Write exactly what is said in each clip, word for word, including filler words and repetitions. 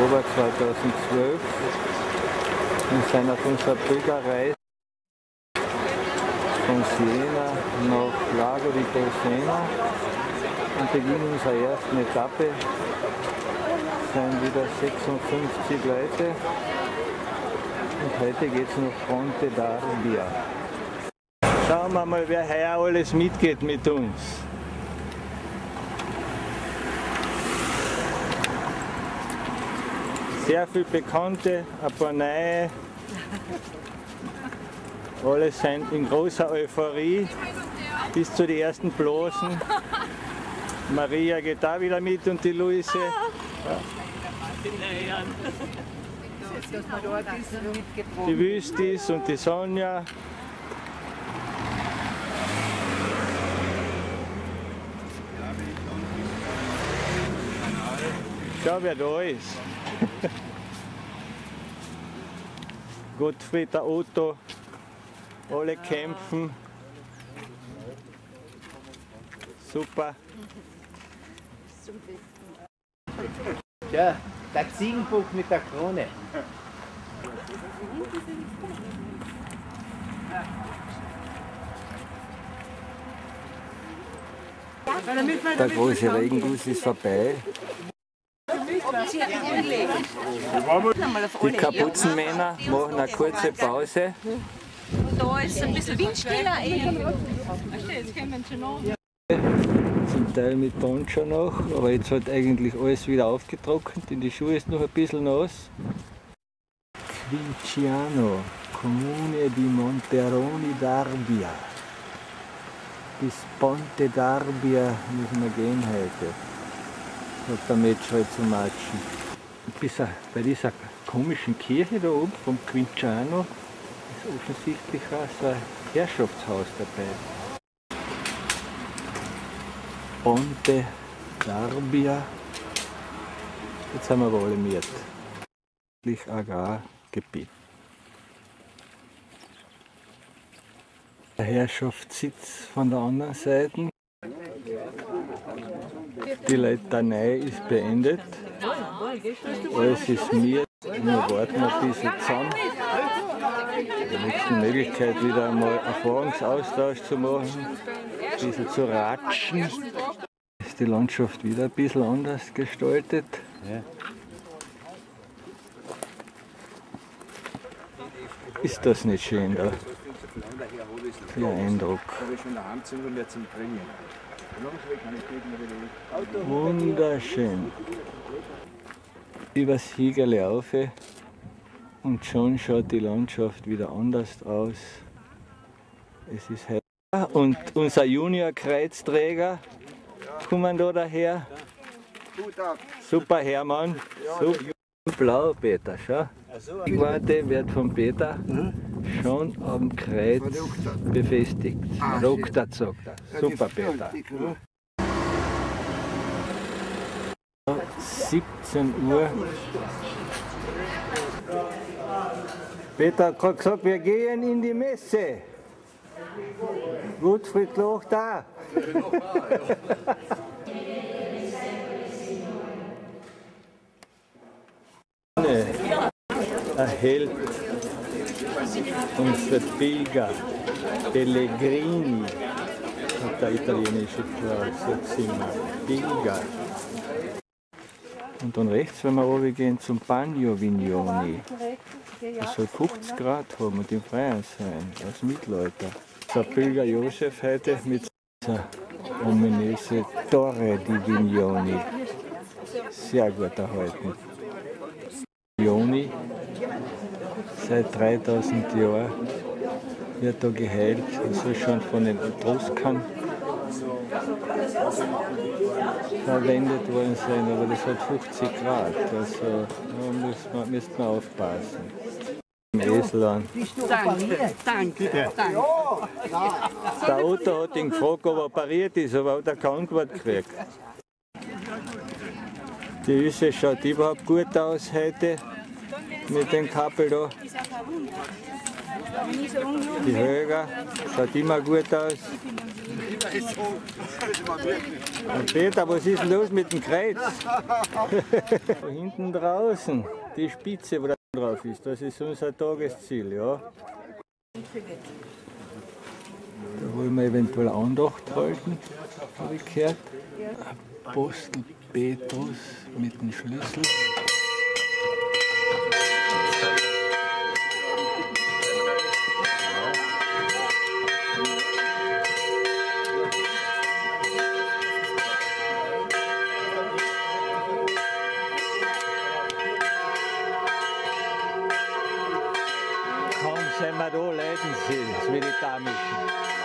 Oktober zweitausendzwölf. Wir sind auf unserer Pilgerreise von Siena nach Lago di Bolsena und beginnen unsere erste Etappe. Es sind wieder sechsundfünfzig Leute und heute geht es nach Ponte d'Arbia. Schauen wir mal, wer heuer alles mitgeht mit uns. Sehr viele Bekannte, ein paar neue. Alle sind in großer Euphorie bis zu den ersten Blasen. Maria geht da wieder mit und die Luise. Ja. Die Wüstis und die Sonja. Schau, wer da ist. Gottfried, der Otto, alle kämpfen. Super. Ja, der Ziegenbock mit der Krone. Der große Regenguss ist vorbei. Die Kapuzenmänner machen eine kurze Pause. Da ist ein bisschen windstiller. Zum Teil mit Poncho noch, aber jetzt hat eigentlich alles wieder aufgetrocknet. In die Schuhe ist noch ein bisschen nass. Quinciano, Comune di Monteroni d'Arbia. Bis Ponte d'Arbia müssen wir gehen heute. Hat der Metschrei zu matschen. Bis bei dieser komischen Kirche da oben vom Quinciano ist offensichtlich auch so ein Herrschaftshaus dabei. Ponte d'Arbia. Jetzt haben wir aber alle mit. Agrargebiet. Der Herrschaftssitz von der anderen Seite. Die Litanei ist beendet. Alles ist mir. Wir warten ein bisschen zusammen. Die nächste Möglichkeit, wieder einmal Erfahrungsaustausch zu machen, ein bisschen zu ratschen. Ist die Landschaft wieder ein bisschen anders gestaltet. Ja. Ist das nicht schön da? Der Eindruck. Wunderschön. Übers Hügel rauf und schon schaut die Landschaft wieder anders aus. Es ist hell. Und unser Junior-Kreuzträger kommen da daher. Super Hermann. Super. Blau, Peter, schau. Die Warte wird von Peter schon am Kreuz befestigt. Rockt, sagt er. Super, Peter. siebzehn Uhr. Peter hat gerade gesagt, wir gehen in die Messe. Gottfried Loch da. Ein Held, unser Pilger, Pellegrini, hat der italienische Zimmer, Pilger. Und dann rechts, wenn wir runtergehen zum Bagno Vignoni, das soll fünfzig Grad haben und im Freien sein, als Mittelalter. Der Pilger Josef heute mit dieser ominösen Torre di Vignoni, sehr gut erhalten. Vignoni, seit dreitausend Jahren wird da geheilt, das soll schon von den Etruskern verwendet worden sein, aber das hat fünfzig Grad, also da müssen wir, müssen wir aufpassen. Im Esel an. Danke, danke, danke. Der Otto hat ihn gefragt, ob er operiert ist, aber hat er kein Antwort gekriegt. Die Üsse schaut überhaupt gut aus heute mit dem Kappel da. Die Höger schaut immer gut aus. Peter, was ist denn los mit dem Kreuz? Da hinten draußen, die Spitze, wo da drauf ist, das ist unser Tagesziel, ja. Da wollen wir eventuell Andacht halten, habe ich gehört. Apostel Petrus mit dem Schlüssel. Kaum sind wir da, leiden sie, das Militarmischen.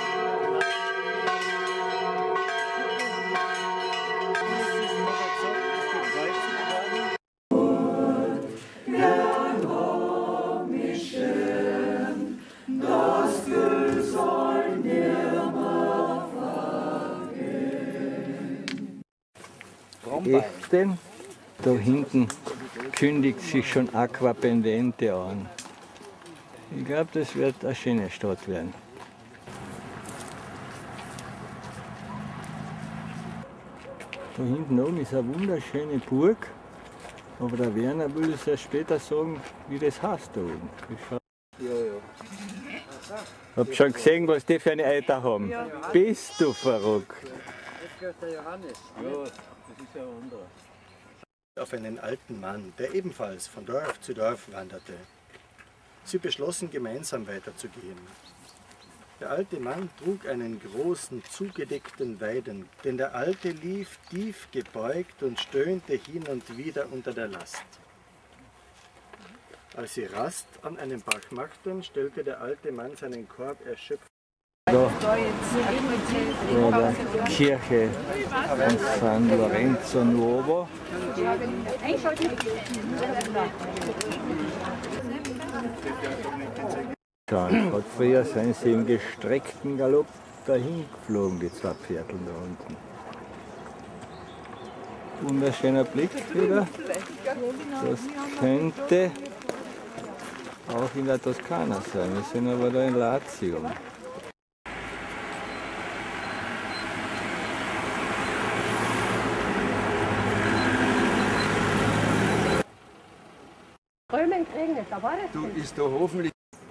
Echten. Da hinten kündigt sich schon Aquapendente an. Ich glaube, das wird eine schöne Stadt werden. Da hinten oben ist eine wunderschöne Burg, aber der Werner will es ja später sagen, wie das heißt da oben. Ich ja, ja. Hab schon gesehen, was die für eine Eiter haben. Ja. Bist du verrückt? Das ist der Johannes. Ja, das ist ja ein anderer. Auf einen alten Mann, der ebenfalls von Dorf zu Dorf wanderte. Sie beschlossen, gemeinsam weiterzugehen. Der alte Mann trug einen großen, zugedeckten Weiden, denn der Alte lief tief gebeugt und stöhnte hin und wieder unter der Last. Als sie Rast an einem Bach machten, stellte der alte Mann seinen Korb erschöpft. Da vor der Kirche von San Lorenzo Nuovo. Gerade früher sind sie im gestreckten Galopp dahin geflogen, die zwei Pferdl da unten. Wunderschöner Blick wieder. Das könnte auch in der Toskana sein. Wir sind aber da in Latium. Du ist da hoffentlich.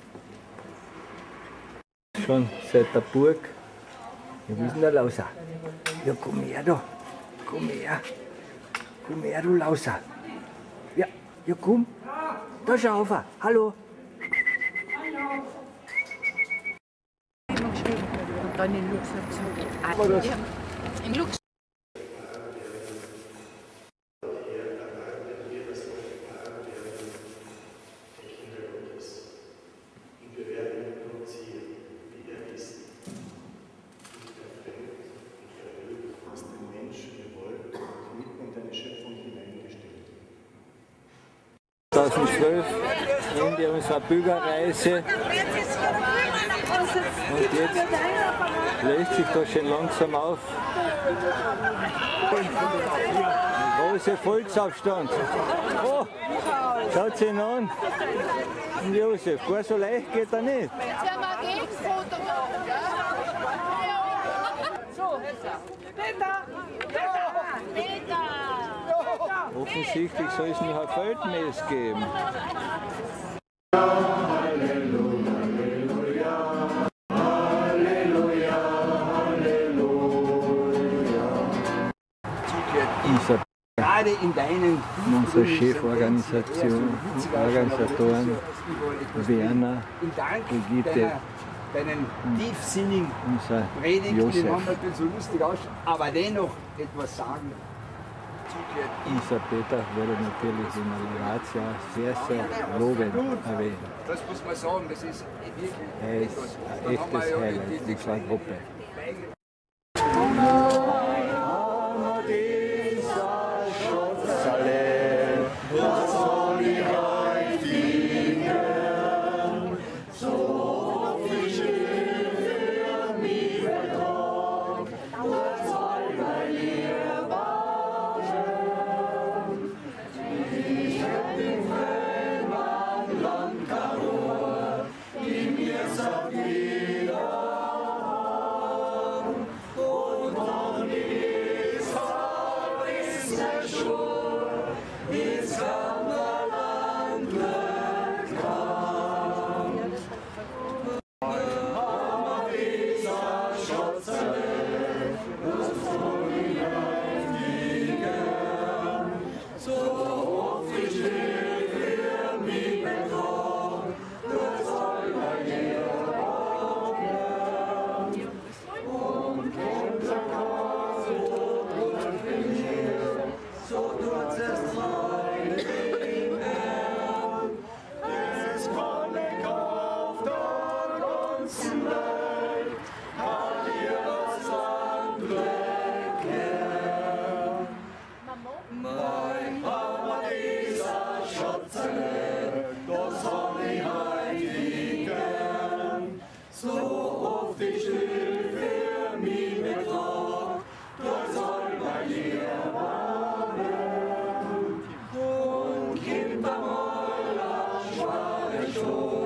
Schon seit der Burg. Ja, wo ist denn der Lauser? Ja, komm her da. Komm her. Komm her, du Lauser. Ja, ja komm. Da schau auf. Hallo. Und dann in Luxemburg. In Luxemburg. zweitausendzwölf Ende unserer Pilgerreise und jetzt löst sich das schon langsam auf. Ein großer Volksaufstand. Oh, schaut ihn an. Und Josef, gar so leicht geht er nicht. Jetzt werden wir ein Gegenfoto machen, gell? So, Peter! Peter! Offensichtlich soll es noch ein Feldmäß geben. Gerade in deinen unsere Cheforganisation, Organisatoren, Werner, Brigitte, deinen tiefsinnigen unser Predigten, die Josef. manchmal so lustig ausschauen, aber dennoch etwas sagen. Dieser Peter wurde natürlich in der Lauratia sehr, sehr lobend erwähnt. Das muss man sagen, das ist wirklich Er ist ein echtes Highlight unserer Gruppe. Schatze, das hab ich heimlich gern. So oft ich still für mich betrag, das soll bei dir warten. Und Kind am Moller, schware Schuhe.